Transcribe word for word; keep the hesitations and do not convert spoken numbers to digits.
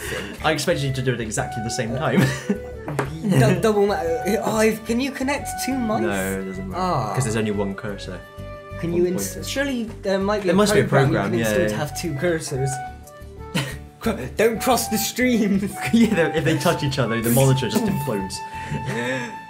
think. I expected you to do it exactly the same time. D double. Oh, can you connect two mice? No, it doesn't work. Ah. Because there's only one cursor. Can you ins surely there might be there a must program, be a program you can yeah, install yeah. to have two cursors. Don't cross the streams. Yeah, if they touch each other, the monitor just implodes.